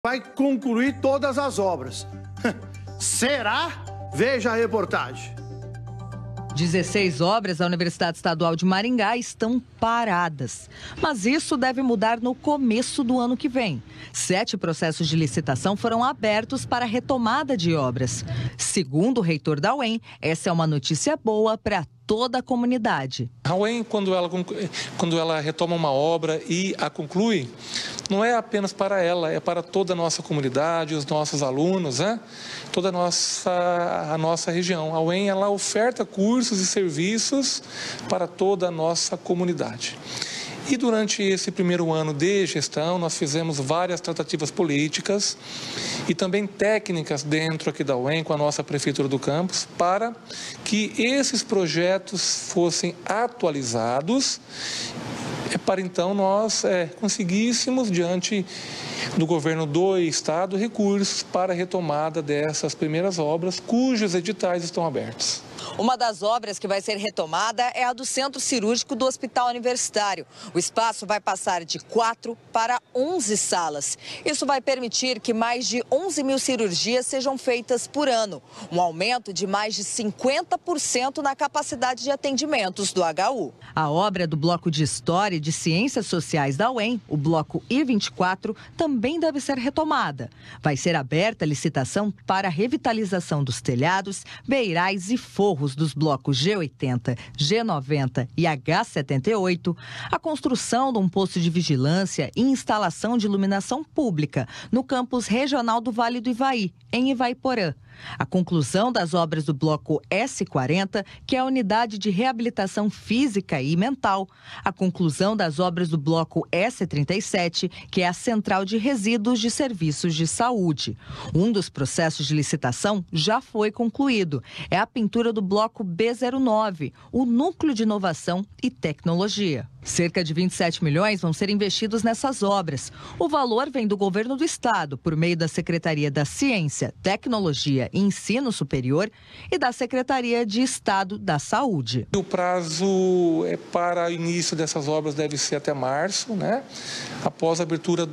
vai concluir todas as obras. Será? Veja a reportagem. 16 obras da Universidade Estadual de Maringá estão paradas. Mas isso deve mudar no começo do ano que vem. 7 processos de licitação foram abertos para a retomada de obras. Segundo o reitor da UEM, essa é uma notícia boa para toda a comunidade. A UEM, quando ela retoma uma obra e a conclui, não é apenas para ela, é para toda a nossa comunidade, os nossos alunos, toda a nossa região. A UEM, ela oferta cursos e serviços para toda a nossa comunidade. E durante esse primeiro ano de gestão, nós fizemos várias tratativas políticas e também técnicas dentro aqui da UEM, com a nossa Prefeitura do Campus, para que esses projetos fossem atualizados, para então nós conseguíssemos, diante do governo do Estado, recursos para a retomada dessas primeiras obras, cujos editais estão abertos. Uma das obras que vai ser retomada é a do Centro Cirúrgico do Hospital Universitário. O espaço vai passar de 4 para 11 salas. Isso vai permitir que mais de 11 mil cirurgias sejam feitas por ano. Um aumento de mais de 50% na capacidade de atendimentos do HU. A obra do Bloco de História e de Ciências Sociais da UEM, o Bloco I-24, também deve ser retomada. Vai ser aberta a licitação para a revitalização dos telhados, beirais e forros dos blocos G80, G90 e H78, a construção de um posto de vigilância e instalação de iluminação pública no campus regional do Vale do Ivaí, em Ivaiporã. A conclusão das obras do bloco S40, que é a unidade de reabilitação física e mental. A conclusão das obras do bloco S37, que é a central de resíduos de serviços de saúde. Um dos processos de licitação já foi concluído. É a pintura do bloco B09, o Núcleo de Inovação e Tecnologia. Cerca de 27 milhões vão ser investidos nessas obras. O valor vem do governo do estado, por meio da Secretaria da Ciência, Tecnologia e Ensino Superior e da Secretaria de Estado da Saúde. O prazo para o início dessas obras deve ser até março, após a abertura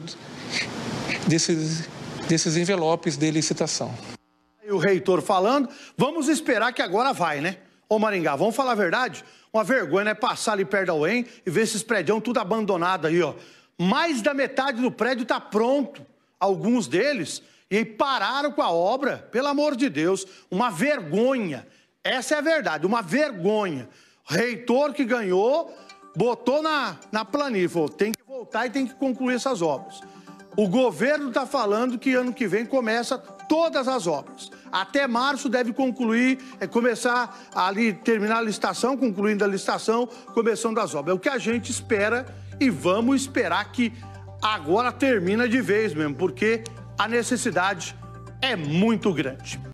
desses envelopes de licitação. E o reitor falando, vamos esperar que agora vai, Ô Maringá, vamos falar a verdade? Uma vergonha, passar ali perto da UEM e ver esses prédios tudo abandonado aí, ó. Mais da metade do prédio está pronto, alguns deles, e aí pararam com a obra, pelo amor de Deus, uma vergonha. Essa é a verdade, uma vergonha. O reitor que ganhou, botou na planilha, falou, tem que voltar e tem que concluir essas obras. O governo está falando que ano que vem começa todas as obras. Até março deve concluir, começar ali, terminar a licitação, concluindo a licitação, começando as obras. É o que a gente espera e vamos esperar que agora termina de vez mesmo, porque a necessidade é muito grande.